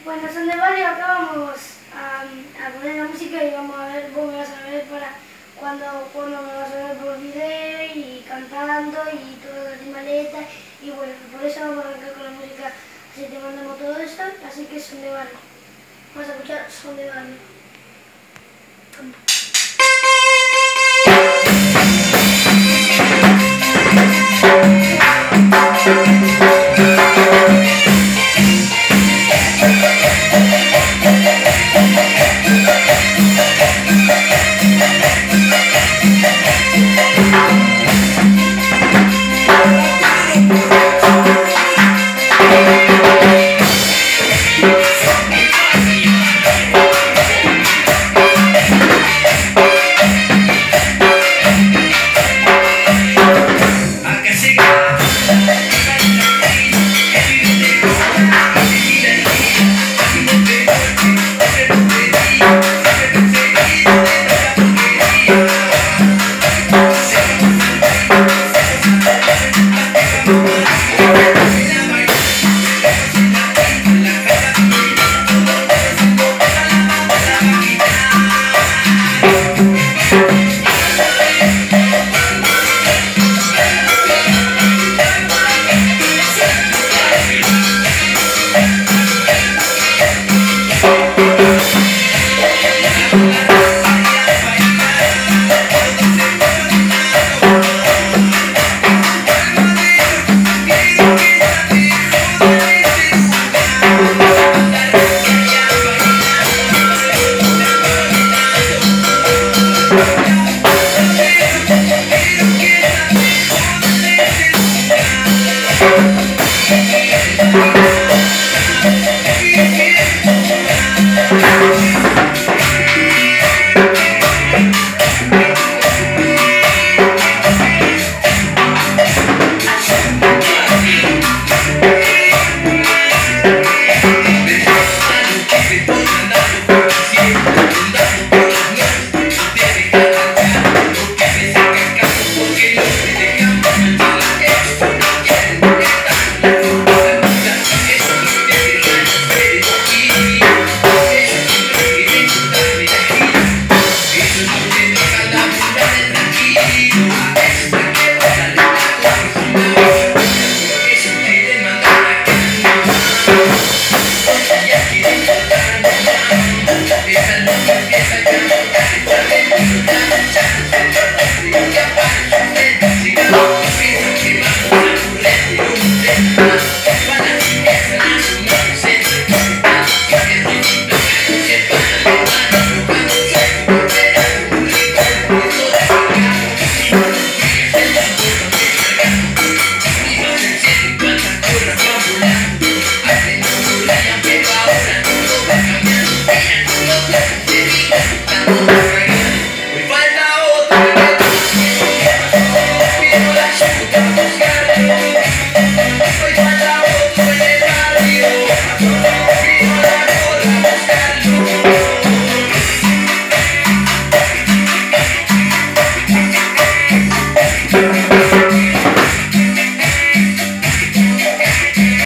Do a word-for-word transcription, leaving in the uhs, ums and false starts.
Bueno, son de Vale, acá vamos a, a poner la música y vamos a ver, vos me vas a ver para cuando, cuando me vas a ver por video y cantando y toda la timaleta y bueno, por eso vamos a arrancar con la música, así te mandamos todo eso, así que son de Vale. Vamos a escuchar Son de Vale. Vamos.